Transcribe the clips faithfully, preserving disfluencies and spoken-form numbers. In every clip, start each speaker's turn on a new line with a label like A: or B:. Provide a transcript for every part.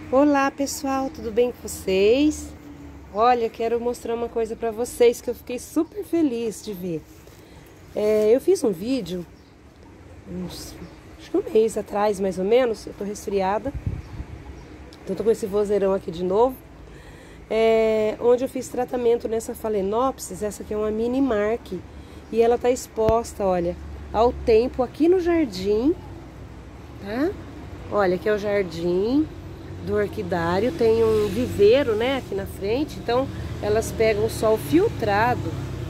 A: Olá pessoal, tudo bem com vocês? Olha, quero mostrar uma coisa pra vocês que eu fiquei super feliz de ver. É, eu fiz um vídeo, uns, acho que um mês atrás mais ou menos, eu tô resfriada, então tô com esse vozeirão aqui de novo, é, onde eu fiz tratamento nessa Phalaenopsis. Essa aqui é uma mini mark e ela tá exposta, olha, ao tempo aqui no jardim, tá? Olha, aqui é o jardim do orquidário, tem um viveiro, né, aqui na frente, então elas pegam o sol filtrado.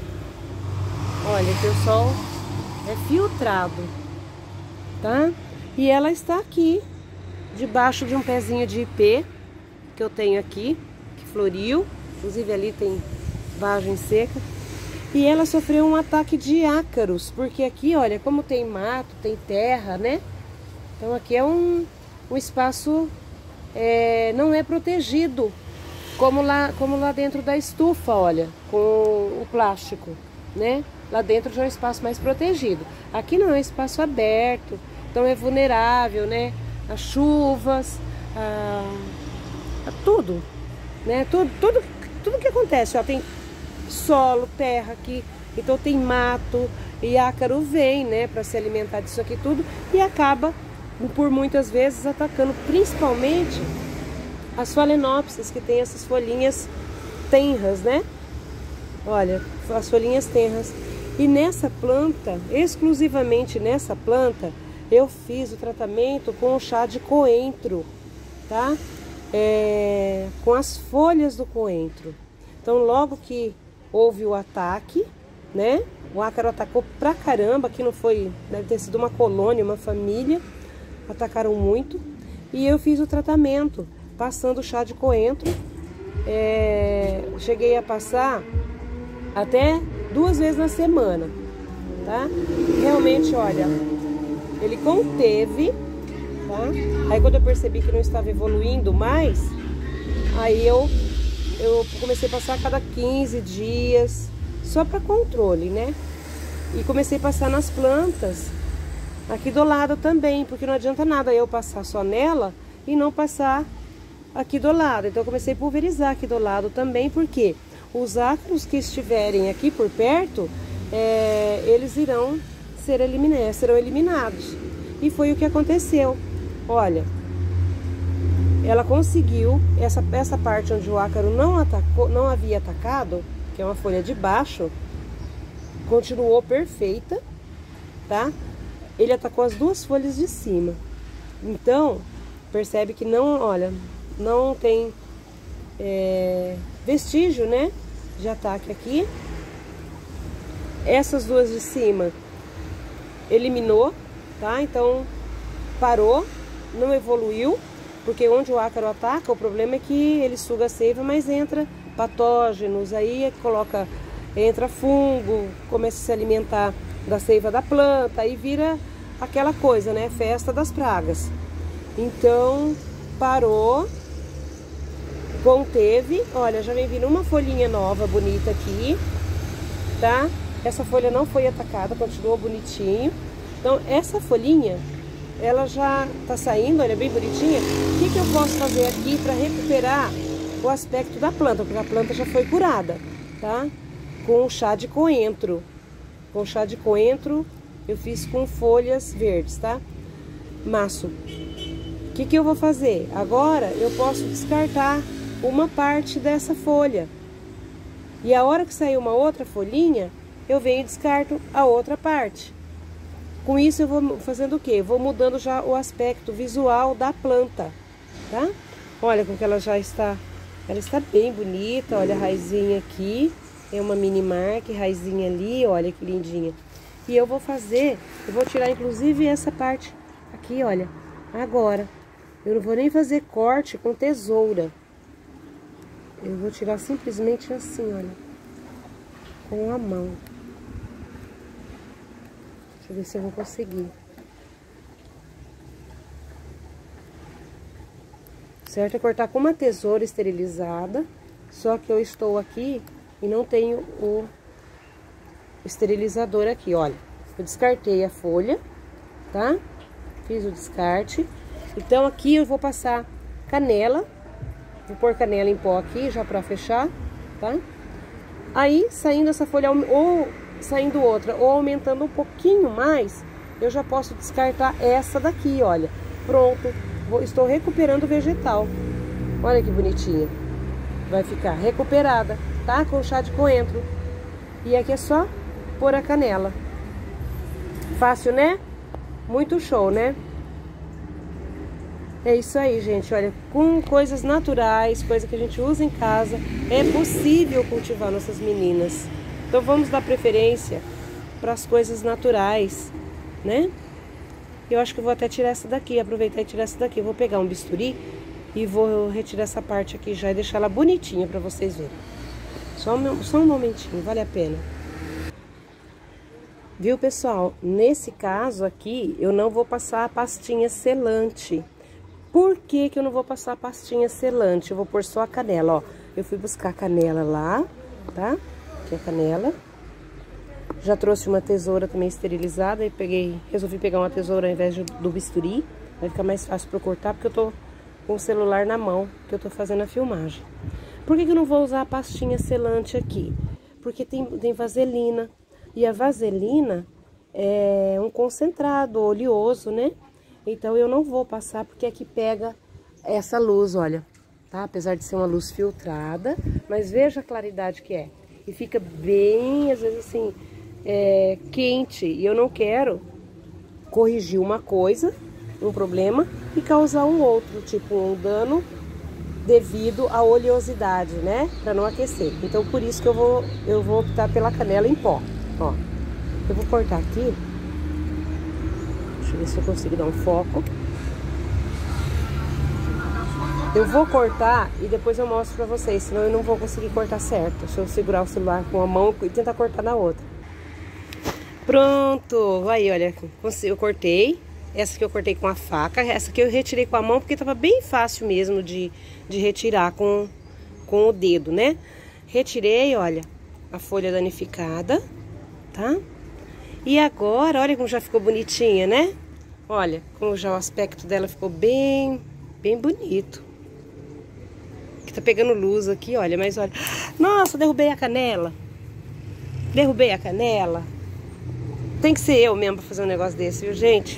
A: Olha, aqui o sol é filtrado, tá? E ela está aqui, debaixo de um pezinho de ipê que eu tenho aqui, que floriu, inclusive ali tem vagem seca. E ela sofreu um ataque de ácaros, porque aqui, olha, como tem mato, tem terra, né? Então aqui é um, um espaço... É, não é protegido como lá, como lá dentro da estufa, olha, com o plástico, né? Lá dentro já é um espaço mais protegido. Aqui não é um espaço aberto, então é vulnerável, né? A chuvas, a, a tudo, né? Tudo, tudo, tudo que acontece, ó, tem solo, terra aqui, então tem mato e ácaro vem, né? Para se alimentar disso aqui tudo e acaba por muitas vezes atacando principalmente as Phalaenopsis, que tem essas folhinhas tenras, né? Olha, as folhinhas tenras. E nessa planta, exclusivamente nessa planta, eu fiz o tratamento com o chá de coentro, tá? É, com as folhas do coentro. Então, logo que houve o ataque, né? O ácaro atacou pra caramba, que não foi, deve ter sido uma colônia, uma família. Atacaram muito e eu fiz o tratamento passando o chá de coentro. É, cheguei a passar até duas vezes na semana, tá? Realmente, olha, ele conteve, tá? Aí quando eu percebi que não estava evoluindo mais, aí eu, eu comecei a passar a cada quinze dias, só para controle, né? E comecei a passar nas plantas aqui do lado também, porque não adianta nada eu passar só nela e não passar aqui do lado. Então eu comecei a pulverizar aqui do lado também, porque os ácaros que estiverem aqui por perto, é, eles irão ser eliminados, serão eliminados. E foi o que aconteceu. Olha, ela conseguiu, essa, essa parte onde o ácaro não, atacou, não havia atacado, que é uma folha de baixo, continuou perfeita, tá? Ele atacou as duas folhas de cima. Então, percebe que não, olha, não tem é, vestígio, né, de ataque aqui. Essas duas de cima eliminou, tá? Então, parou, não evoluiu, porque onde o ácaro ataca, o problema é que ele suga a seiva, mas entra patógenos, aí coloca, entra fungo, começa a se alimentar da seiva da planta, aí vira aquela coisa, né? Festa das pragas. Então, parou, conteve. Olha, já vem vindo uma folhinha nova, bonita aqui, tá? Essa folha não foi atacada, continuou bonitinho. Então, essa folhinha, ela já tá saindo, olha, bem bonitinha. O que que eu posso fazer aqui para recuperar o aspecto da planta? Porque a planta já foi curada, tá? Com o chá de coentro. Com chá de coentro, eu fiz com folhas verdes, tá? Maço. O que que eu vou fazer? Agora eu posso descartar uma parte dessa folha. E a hora que sair uma outra folhinha, eu venho e descarto a outra parte. Com isso eu vou fazendo o quê? Eu vou mudando já o aspecto visual da planta, tá? Olha como que ela já está. Ela está bem bonita, olha a raizinha aqui. É uma mini mark, raizinha ali, olha que lindinha. E eu vou fazer, eu vou tirar inclusive essa parte aqui, olha, agora. Eu não vou nem fazer corte com tesoura. Eu vou tirar simplesmente assim, olha, com a mão. Deixa eu ver se eu vou conseguir. Certo? É cortar com uma tesoura esterilizada, só que eu estou aqui e não tenho o esterilizador aqui, olha. Eu descartei a folha, tá? Fiz o descarte. Então aqui eu vou passar canela. Vou pôr canela em pó aqui, já pra fechar, tá? Aí, saindo essa folha, ou saindo outra, ou aumentando um pouquinho mais, eu já posso descartar essa daqui, olha. Pronto, vou, estou recuperando o vegetal. Olha que bonitinha. Vai ficar recuperada, tá? Com chá de coentro. E aqui é só pôr a canela. Fácil, né? Muito show, né? É isso aí, gente. Olha, com coisas naturais, coisa que a gente usa em casa, é possível cultivar nossas meninas. Então vamos dar preferência para as coisas naturais, né? Eu acho que eu vou até tirar essa daqui, aproveitar e tirar essa daqui. Eu vou pegar um bisturi e vou retirar essa parte aqui já e deixar ela bonitinha para vocês verem. Só um, só um momentinho, vale a pena. Viu, pessoal? Nesse caso aqui, eu não vou passar a pastinha selante. Por que que eu não vou passar a pastinha selante? Eu vou pôr só a canela, ó. Eu fui buscar a canela lá, tá? Aqui é a canela. Já trouxe uma tesoura também esterilizada. E peguei, resolvi pegar uma tesoura ao invés do bisturi. Vai ficar mais fácil pra eu cortar, porque eu tô com o celular na mão, que eu tô fazendo a filmagem. Por que que eu não vou usar a pastinha selante aqui? Porque tem, tem vaselina. E a vaselina é um concentrado oleoso, né? Então eu não vou passar porque aqui pega essa luz, olha, tá? Apesar de ser uma luz filtrada, mas veja a claridade que é. E fica bem, às vezes assim, é, quente. E eu não quero corrigir uma coisa, um problema, e causar um outro, tipo um dano devido à oleosidade, né? Pra não aquecer. Então por isso que eu vou, eu vou optar pela canela em pó, ó. Eu vou cortar aqui. Deixa eu ver se eu consigo dar um foco. Eu vou cortar e depois eu mostro pra vocês, senão eu não vou conseguir cortar certo. Deixa eu segurar o celular com a mão e tentar cortar na outra. Pronto! Aí, olha, eu cortei. Essa que eu cortei com a faca. Essa que eu retirei com a mão porque tava bem fácil mesmo de, de retirar com, com o dedo, né? Retirei, olha, a folha danificada, tá? E agora, olha como já ficou bonitinha, né? Olha, como já o aspecto dela ficou bem, bem bonito. Aqui tá pegando luz aqui, olha, mas olha. Nossa, derrubei a canela. Derrubei a canela. Tem que ser eu mesmo pra fazer um negócio desse, viu, gente?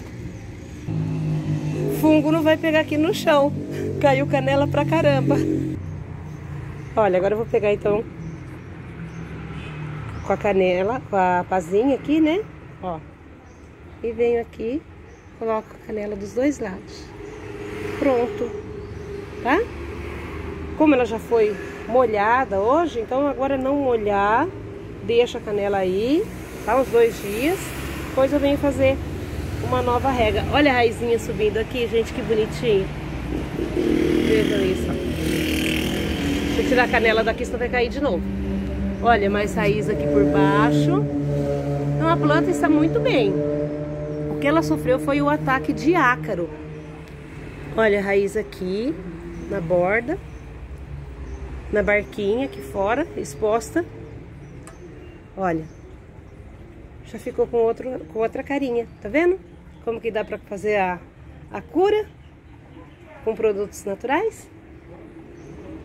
A: Fungo não vai pegar aqui no chão. Caiu canela pra caramba. Olha, agora eu vou pegar então com a canela, com a pazinha aqui, né? Ó. E venho aqui, coloco a canela dos dois lados. Pronto. Tá? Como ela já foi molhada hoje, então agora não molhar, deixa a canela aí, tá? Uns dois dias. Depois eu venho fazer uma nova rega. Olha a raizinha subindo aqui, gente, que bonitinho. Veja isso, ó. Deixa eu tirar a canela daqui, senão vai cair de novo. Olha, mais raiz aqui por baixo. Então a planta está muito bem. O que ela sofreu foi o ataque de ácaro. Olha a raiz aqui, na borda. Na barquinha aqui fora, exposta. Olha. Já ficou com, outro, com outra carinha, tá vendo? Como que dá pra fazer a, a cura com produtos naturais?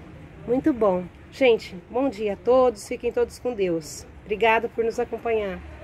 A: Muito bom. Gente, bom dia a todos, fiquem todos com Deus. Obrigada por nos acompanhar.